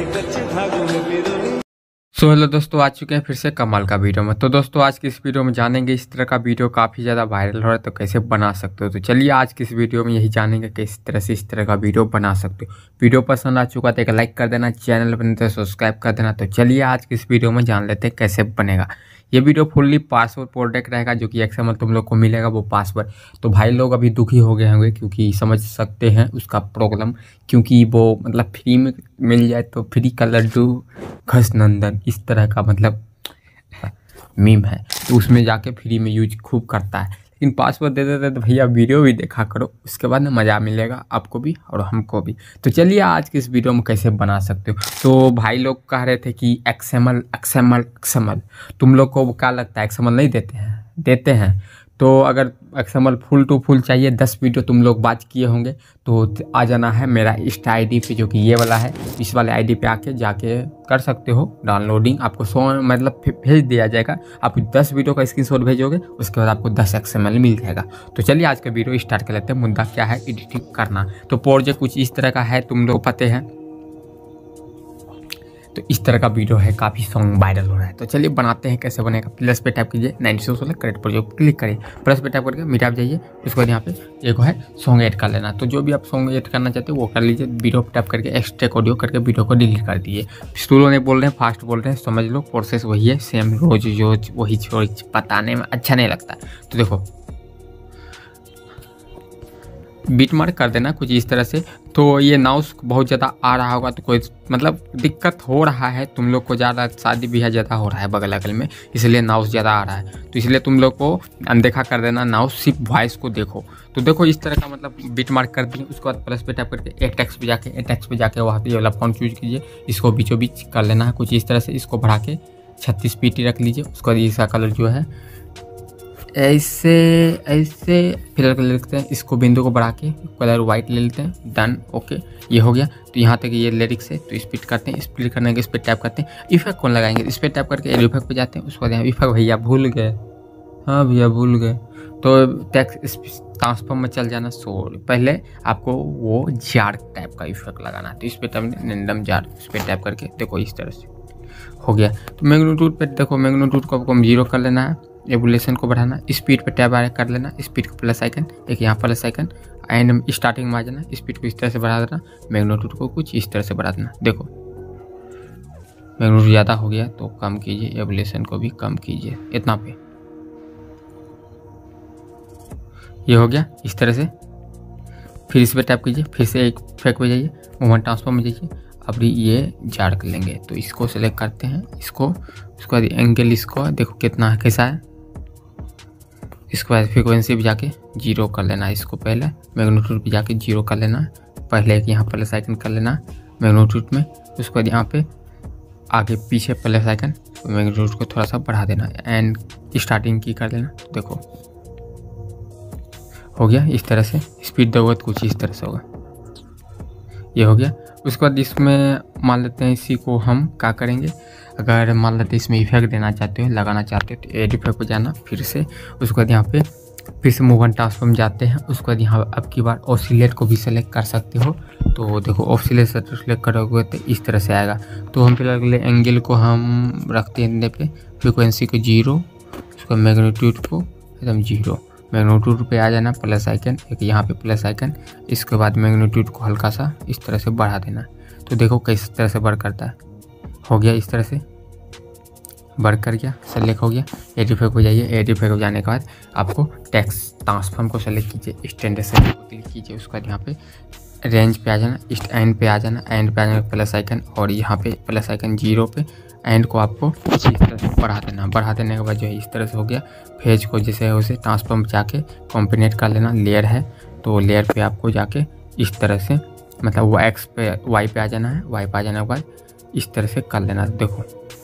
So hello दोस्तों, आ चुके हैं फिर से कमाल का वीडियो में। तो दोस्तों आज की इस वीडियो में जानेंगे, इस तरह का वीडियो काफ़ी ज़्यादा वायरल हो रहा है तो कैसे बना सकते हो। तो चलिए आज की इस वीडियो में यही जानेंगे कि इस तरह से इस तरह का वीडियो बना सकते हो। वीडियो पसंद आ चुका तो एक लाइक कर देना, चैनल पर तो सब्सक्राइब कर देना। तो चलिए आज की इस वीडियो में जान लेते हैं कैसे बनेगा। ये वीडियो फुल्ली पासवर्ड प्रोटेक्ट रहेगा, जो कि XML तुम लोग को मिलेगा वो पासवर्ड। तो भाई लोग अभी दुखी हो गए होंगे क्योंकि समझ सकते हैं उसका प्रॉब्लम, क्योंकि वो मतलब फ्री में मिल जाए तो फ्री का लड्डू घस नंदन इस तरह का मतलब मीम है, तो उसमें जाके फ्री में यूज खूब करता है। लेकिन पासवर्ड दे देते तो भैया वीडियो भी देखा करो, उसके बाद ना मज़ा मिलेगा आपको भी और हमको भी। तो चलिए आज के इस वीडियो में कैसे बना सकते हो। तो भाई लोग कह रहे थे कि XML तुम लोग को क्या लगता है XML नहीं देते हैं। तो अगर XML फुल टू फुल चाहिए, 10 वीडियो तुम लोग बात किए होंगे तो आ जाना है मेरा इंस्टा आईडी पे, जो कि ये वाला है। इस वाले आईडी पे आके जाके कर सकते हो डाउनलोडिंग। आपको 100 मतलब भेज दिया जाएगा। आप 10 वीडियो का स्क्रीनशॉट भेजोगे, उसके बाद आपको 10 XML मिल जाएगा। तो चलिए आज का वीडियो स्टार्ट कर लेते हैं। मुद्दा क्या है, एडिटिंग करना। तो प्रोजेक्ट कुछ इस तरह का है, तुम लोग पता है। तो इस तरह का वीडियो है, काफ़ी सॉन्ग वायरल हो रहा है। तो चलिए बनाते हैं। कैसे बनेगा, प्लस पे टैप कीजिए, 96 करेक्ट प्रोजेक्ट क्लिक करिए, प्लस पे टैप करके मीटअप जाइए। उसके बाद यहाँ पे एक है सॉन्ग ऐड कर लेना। तो जो भी आप सॉन्ग ऐड करना चाहते हो वो कर लीजिए। वीडियो पे टैप करके एक्सट्रैक्ट ऑडियो करके वीडियो को डिलीट कर दिए। स्टूलो नहीं बोल रहे हैं, फास्ट बोल रहे हैं, समझ लो प्रोसेस वही है सेम, रोज वही चीज बताने में अच्छा नहीं लगता। तो देखो बीट मार्क कर देना कुछ इस तरह से। तो ये नाउस बहुत ज़्यादा आ रहा होगा, तो कोई मतलब दिक्कत हो रहा है तुम लोग को, ज़्यादा शादी ब्याह ज़्यादा हो रहा है बगल अगल में, इसलिए नाउस ज़्यादा आ रहा है। तो इसलिए तुम लोग को अनदेखा कर देना नाउस, सिर्फ वॉइस को देखो। तो देखो इस तरह का मतलब बीट मार्क कर दिए। उसके बाद प्लस पे टैप करके एटेक्स पे जाके वहाँ पे ये वाला फॉन्ट चूज कीजिए। इसको बीचों बीच कर लेना है कुछ इस तरह से। इसको बढ़ा के 36 pt रख लीजिए। उसके बाद इसका कलर जो है ऐसे फिलर कर लेते हैं। इसको बिंदु को बढ़ा के कलर वाइट ले लेते हैं। डन, ओके, ये हो गया। तो यहाँ तक ये लिरिक्स है, तो स्पीड करते हैं। स्पीड करने के इस पर टैप करते हैं। इफेक्ट कौन लगाएंगे, इस पर टैप करके इफेक्ट पे जाते हैं। उसके बाद यहाँ इफेक्ट भैया भूल गए, हाँ भैया भूल गए। तो टेक्स्ट ट्रांसफॉर्म में चल जाना। सॉरी, पहले आपको वो जार टाइप का इफेक्ट लगाना है। तो इस पर टैप रैंडम जार, इस पर टैप करके देखो इस तरह से हो गया। तो मैग्नीट्यूड पे देखो, मैग्नीट्यूड को आपको 0 कर लेना है। एवोल्यूशन को बढ़ाना, स्पीड पे टैप कर लेना। स्पीड को प्लस आइकन, एक यहाँ प्लस आइकन, एंड स्टार्टिंग में आ जाना। स्पीड को इस तरह से बढ़ा देना, मैग्नीट्यूड को कुछ इस तरह से बढ़ा देना। देखो मैग्नीट्यूड ज़्यादा हो गया तो कम कीजिए, एवोल्यूशन को भी कम कीजिए इतना पे। ये हो गया इस तरह से। फिर इस पर टैप कीजिए, फिर से एक इफेक्ट पे जाइए, मूवमेंट ट्रांसफॉर्म में जाइए। अब ये जार कर लेंगे, तो इसको सेलेक्ट करते हैं, इसको। उसके बाद एंगल इसको देखो कितना है, कैसा है। इसके बाद फ्रीक्वेंसी भी जाके 0 कर लेना। इसको पहले मैग्नीट्यूड भी जाके 0 कर लेना। पहले एक यहाँ प्लस आइकन कर लेना मैग्नीट्यूड में। उसके बाद यहाँ पे आगे पीछे प्लस आइकन, मैग्नीट्यूड को थोड़ा सा बढ़ा देना एंड स्टार्टिंग की कर लेना। देखो हो गया इस तरह से। स्पीड दोगे तो कुछ इस तरह से होगा, ये हो गया। उसके बाद इसमें मान लेते हैं, इसी को हम क्या करेंगे, अगर मान लेते हैं इसमें इफेक्ट देना चाहते हो, लगाना चाहते हो, तो एड इफेक्ट पे जाना फिर से। उसके बाद यहाँ पे फिर से मूवमेंट ट्रांसफॉर्म जाते हैं। उसके बाद यहाँ अब की बार ऑसिलेट को भी सेलेक्ट कर सकते हो। तो देखो ऑसिलेट सेलेक्ट करोगे तो इस तरह से आएगा। तो हम फिलहाल अगले एंगल को हम रखते हैं पे, फ्रिक्वेंसी को 0, उसको मैग्नीट्यूड को एकदम 0। मैग्नीट्यूड पे आ जाना, प्लस आइकन, एक यहाँ पे प्लस आइकन। इसके बाद मैग्नीट्यूड को हल्का सा इस तरह से बढ़ा देना। तो देखो किस तरह से बढ़ करता है। हो गया इस तरह से बढ़ कर गया, सेलेक्ट हो गया। एड इफेक्ट हो जाइए। एड इफेक्ट हो जाने के बाद आपको टेक्स्ट ट्रांसफॉर्म को सेलेक्ट कीजिए, स्टैंडर्ड सेलेक्ट को क्लिक कीजिए। उसके बाद यहाँ पे रेंज पे आ जाना, एंड पे आ जाना। एंड पे आ जाना प्लस आइकन, और यहाँ पे प्लस आइकन 0 पे एंड को आपको इस तरह से बढ़ा देना। बढ़ा देने के बाद जो है इस तरह से हो गया। फेज को जैसे है उसे ट्रांसफॉर्म जाके कॉम्बिनेट कर लेना। लेयर है तो लेयर पे आपको जाके इस तरह से मतलब वो एक्स पे वाई पे आ जाना है। वाई पे आ जाने के बाद इस तरह से कर लेना। देखो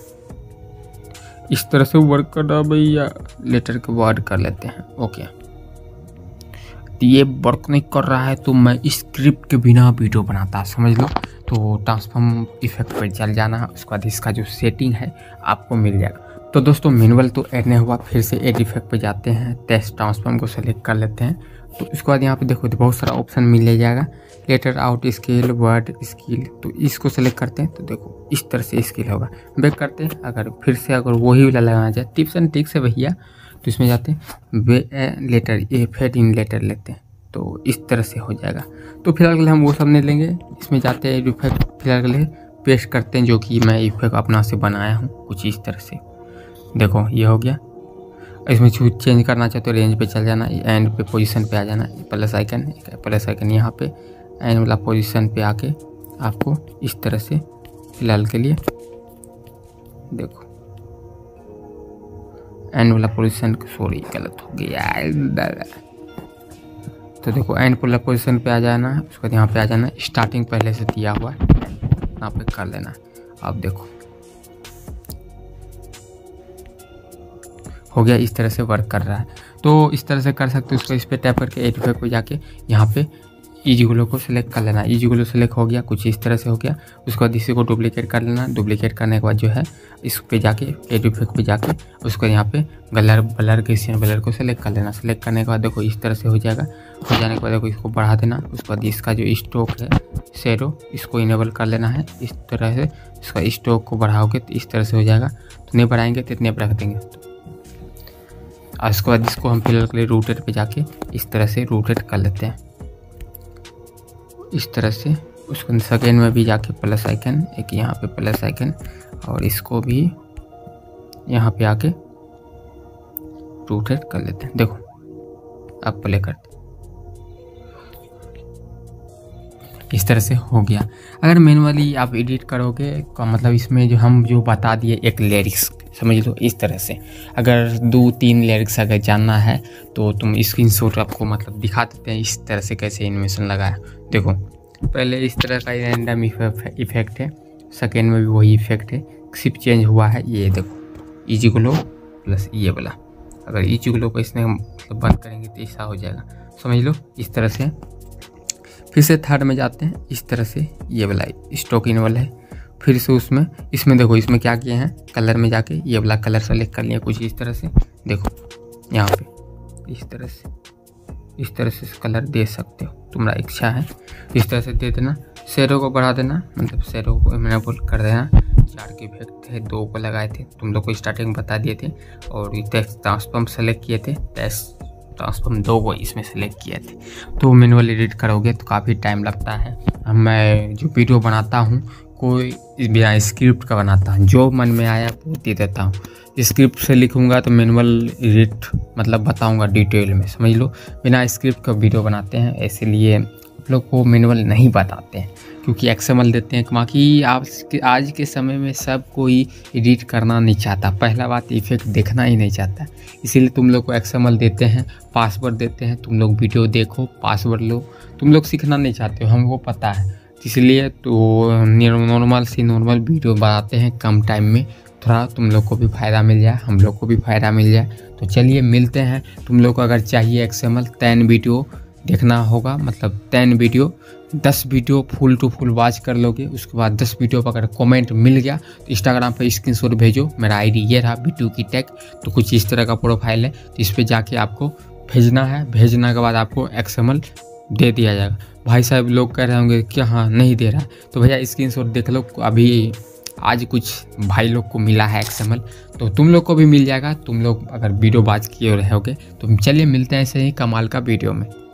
इस तरह से वर्क करना भैया। लेटर के वर्ड कर लेते हैं, ओके। तो ये वर्क नहीं कर रहा है तो मैं स्क्रिप्ट के बिना वीडियो बनाता, समझ लो। तो ट्रांसफॉर्म इफेक्ट पर चल जाना है। उसके बाद इसका जो सेटिंग है आपको मिल जाएगा। तो दोस्तों मैनुअल तो ऐड नहीं हुआ, फिर से एड इफेक्ट पे जाते हैं, टेक्स्ट ट्रांसफॉर्म को सेलेक्ट कर लेते हैं। तो इसके बाद यहाँ पे देखो तो बहुत सारा ऑप्शन मिल जाएगा, letter out skill, word skill. तो इसको सेलेक्ट करते हैं तो देखो इस तरह से स्किल होगा। बैक करते हैं, अगर फिर से अगर वही वाला लगाना चाहे टिप्स एंड ट्रिक्स है भैया, तो इसमें जाते हैं letter a fade in letter लेते हैं, तो इस तरह से हो जाएगा। तो फिलहाल के लिए हम वो सब नहीं लेंगे, इसमें जाते हैं इफेक्ट, फिलहाल के लिए पेस्ट करते हैं, जो कि मैं इफेक्ट अपना से बनाया हूँ कुछ इस तरह से। देखो ये हो गया। इसमें चेंज करना चाहे तो रेंज पे चल जाना, एंड पे पोजीशन पे आ जाना, प्लस आइकन यहाँ पे एंड वाला पोजीशन पे आके आपको इस तरह से फिलहाल के लिए देखो एंड वाला पोजीशन, सॉरी गलत हो गया। तो देखो एंड वाला पोजीशन पे आ जाना, उसके बाद यहाँ पे आ जाना, स्टार्टिंग पहले से दिया हुआ है यहाँ पे कर लेना। अब देखो हो गया, इस तरह से वर्क कर रहा है। तो इस तरह से कर सकते हो। उसको इस पर टैप करके एड इफेक्ट पे जाके यहाँ पे इजी ग्लो को सिलेक्ट कर लेना। इजी ग्लो सिलेक्ट हो गया, कुछ इस तरह से हो गया। उसके बाद इसी को डुप्लीकेट कर लेना। डुप्लीकेट करने के बाद जो है इस पे जाके एड इफेक्ट पे जाके उसको यहाँ पे ब्लर को सिलेक्ट कर लेना। सिलेक्ट करने के बाद देखो इस तरह से हो जाएगा। हो जाने के बाद देखो इसको बढ़ा देना। उसके बाद इसका जो स्टोक है शेडो, इसको इनेबल कर लेना है। इस तरह से इसका स्टोक को बढ़ाओगे तो इस तरह से हो जाएगा। तो नहीं बढ़ाएंगे तो इतने पर रख देंगे। और उसके बाद इसको हम फिलहाल के लिए रूटेड पे जाके इस तरह से रूटेड कर लेते हैं, इस तरह से। उसको सेकेंड में भी जाके प्लस आइकन, एक यहाँ पे प्लस आइकन, और इसको भी यहाँ पे आके रूटेड कर लेते हैं। देखो अब प्ले करते हैं, इस तरह से हो गया। अगर मैनुअली आप एडिट करोगे का मतलब इसमें जो हम जो बता दिए एक लिरिक्स समझ लो इस तरह से। अगर 2-3 लिरिक्स अगर जानना है तो तुम स्क्रीनशॉट आपको मतलब दिखा देते हैं इस तरह से कैसे एनिमेशन लगाया। देखो पहले इस तरह का रैंडम इफेक्ट है, सेकेंड में भी वही इफेक्ट है, सिर्फ चेंज हुआ है। ये देखो इजी ग्लो प्लस ये वाला, अगर इजी ग्लो को इसमें मतलब बंद करेंगे तो ऐसा हो जाएगा, समझ लो इस तरह से। फिर से थर्ड में जाते हैं, इस तरह से ये वाला स्टॉक इन वाला है। फिर से इसमें देखो इसमें क्या किए हैं, कलर में जाके ये वाला कलर सेलेक्ट कर लिया कुछ इस तरह से। देखो यहाँ पे इस तरह से कलर दे सकते हो, तुम्हारा इच्छा है इस तरह से दे देना। शेडो को बढ़ा देना, मतलब शेडो को इनेबल कर देना। 4 के इफेक्ट थे, 2 को लगाए थे, तुम लोग को स्टार्टिंग में बता दिए थे। और टेक्स्ट ट्रांसफॉर्म सेलेक्ट किए थे, टेक्स्ट ट्रांसफॉर्म 2 को इसमें सेलेक्ट किए थे। तो मैनुअल एडिट करोगे तो काफ़ी टाइम लगता है। मैं जो वीडियो बनाता हूँ कोई बिना स्क्रिप्ट का बनाता हूँ, जो मन में आया वो दे देता हूँ। स्क्रिप्ट से लिखूँगा तो मैनुअल एडिट मतलब बताऊँगा डिटेल में, समझ लो। बिना स्क्रिप्ट का वीडियो बनाते हैं, इसीलिए आप लोग को मैनुअल नहीं बताते हैं, क्योंकि एक्सएमएल देते हैं। बाकी आज के समय में सब कोई एडिट करना नहीं चाहता। पहला बात इफेक्ट देखना ही नहीं चाहता, इसीलिए तुम लोग को एक्सएमएल देते हैं, पासवर्ड देते हैं। तुम लोग वीडियो देखो, पासवर्ड लो, तुम लोग सीखना नहीं चाहते हो, हमको पता है। इसलिए तो नॉर्मल वीडियो बनाते हैं कम टाइम में, थोड़ा तुम लोग को भी फ़ायदा मिल जाए, हम लोग को भी फ़ायदा मिल जाए। तो चलिए मिलते हैं। तुम लोग को अगर चाहिए एक्सएमएल 10 वीडियो देखना होगा, मतलब 10 video 10 video full to full watch कर लोगे। उसके बाद 10 वीडियो पर अगर कमेंट मिल गया तो इंस्टाग्राम पर स्क्रीनशॉट भेजो। मेरा आईडी ये रहा बिट्टू की टेक। तो कुछ इस तरह का प्रोफाइल है, तो इस पर जाके आपको भेजना है। भेजने के बाद आपको एक्सएमएल दे दिया जाएगा। भाई साहब लोग कह रहे होंगे कि हाँ नहीं दे रहा है, तो भैया स्क्रीनशॉट देख लो। अभी आज कुछ भाई लोग को मिला है एक्सएमएल, तो तुम लोग को भी मिल जाएगा। तुम लोग अगर वीडियो वॉच किए रहोगे तो चलिए मिलते हैं ऐसे ही कमाल का वीडियो में।